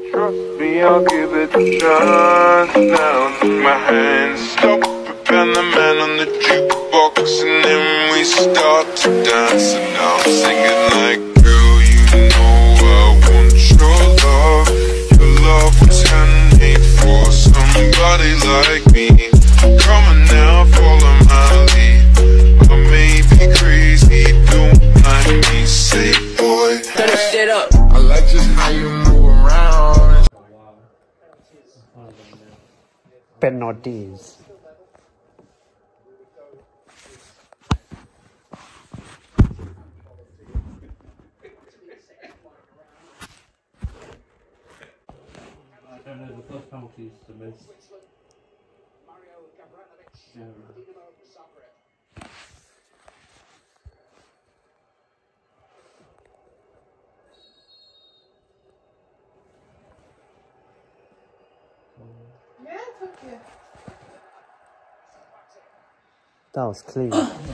Trust me, I'll give it a chance. Now take my hand, stop it, and the man on the jukebox, and then we start to dance. And now I'm singing like, girl, you know I want your love. Your love was handmade for somebody like me. Come on now, follow my lead. I may be crazy, don't mind me, say boy. Turn that shit up. I like just how you move around. Penalties. I don't know, the first penalty is to miss. Yeah. Yeah, it's okay. That was clean.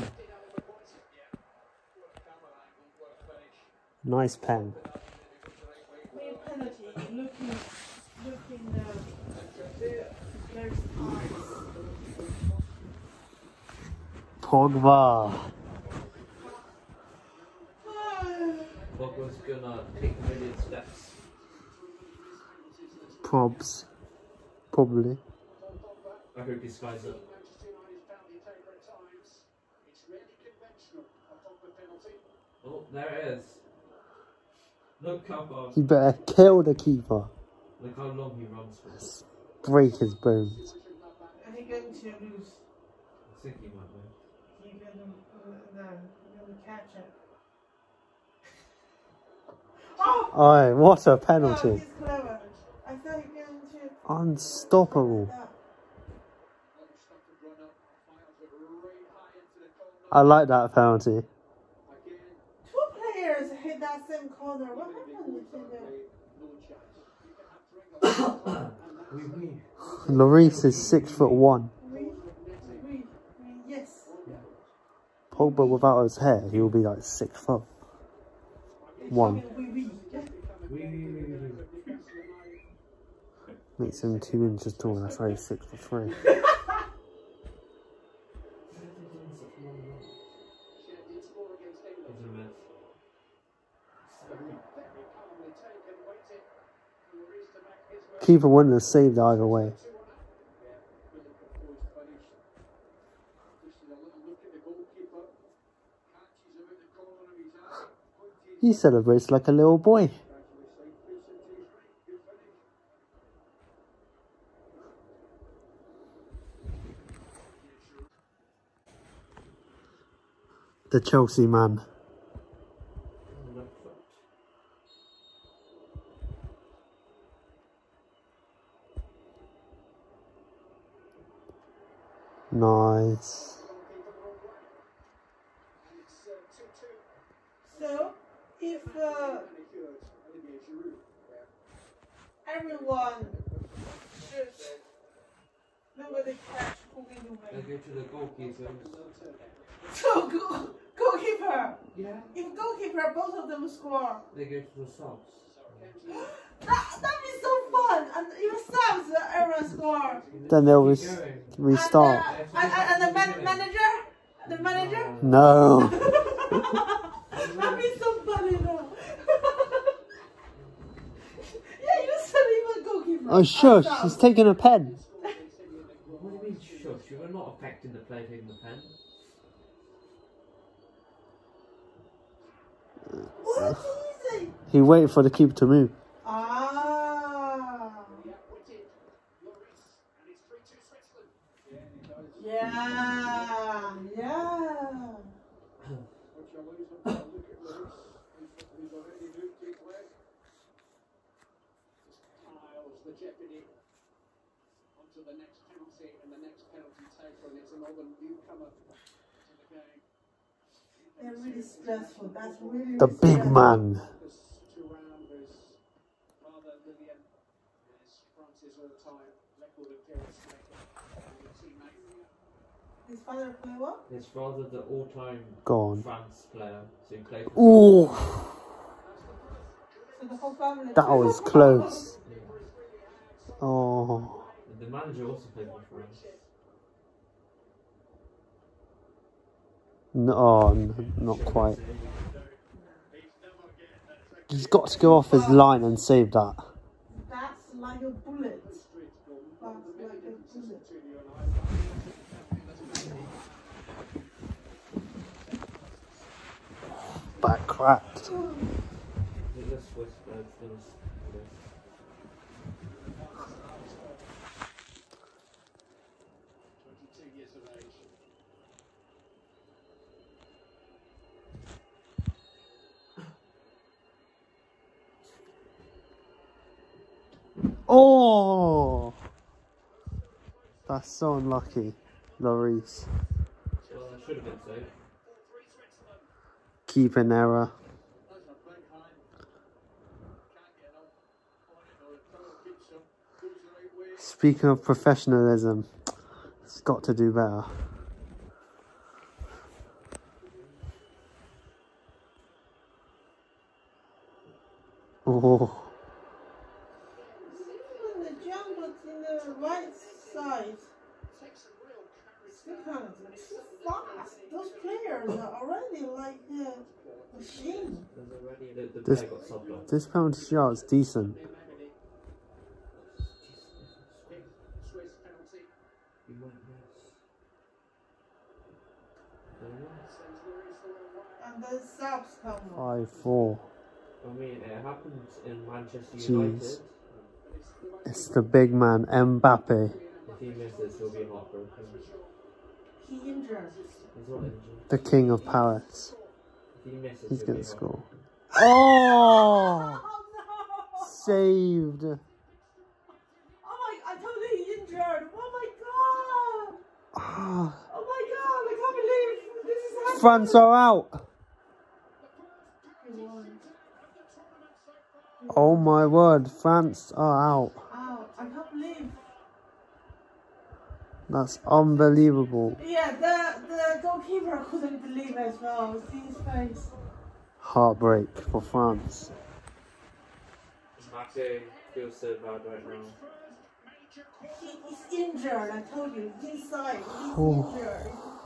Nice pen. Made penalty. Looking very smart. Pogba. Pogba's gonna take a million steps. Probably. I hope he skies up. Oh, there it is. Look how far. You better kill the keeper. Look how long he runs for. Break his bones. Are they going to lose? I think he might win. You're gonna catch it. Oh! Aye, what a Oh, penalty. he's clever. I thought he was going to. Unstoppable. I like that penalty. Two players hit that same corner. What happened to them? Lloris is 6'1". Yes. Pogba without his hair, he will be like 6 foot. Makes him 2 inches tall. That's why he's 6'3". Keeper wouldn't have saved either way. He celebrates like a little boy. The Chelsea man. Nice. So, if everyone should nobody catch who will win. They go to the goalkeeper. So goalkeeper. Yeah. If goalkeeper, both of them score. They go to the subs. That'd be so fun. And even subs, everyone score. Then they'll restart. And the manager? The manager? No. That'd be so funny though. Yeah, you said even goalkeeper. Oh shush, he's taking a pen. What do you mean shush? You were not affecting the play taking the pen. What did he say? He waited for the keeper to move. Ah. Yeah. Yeah. They're really stressful. That's really The big stressful. man. His father play what? His father, the all-time Gone. France player, so he played for Ooh, So the whole family. that was close. Yeah. Oh. The manager also played for France. No, not quite. He's got to go off his line and save that. That's like a bullet. That's like a bullet. Back cracked. Oh! That's so unlucky, Lloris. Well, that should have been safe. Keeping error. Speaking of professionalism, it's got to do better. Oh. When the jump was in the right side, too fast. Those players are already like machine. The player got subbed off. This penalty shot's decent. And then subs come on. 5-4. I mean, it happened in Manchester Jeez. United. It's the big man, Mbappe. If he misses, he'll be heartbroken. He injured. He's not injured. The king of Paris. If he misses, He's he'll going be to score. heartbroken. Oh! Oh no! Saved. Oh my! I totally injured. Oh my god! Ah, Oh my god! I can't believe this is happening. France are out. Oh my word, France are out. Ow, I can't believe. That's unbelievable. Yeah, the goalkeeper couldn't believe as well. See his face. Heartbreak for France. Mbappe feels so bad right now. He's injured, I told you. Inside, he's Oh. injured.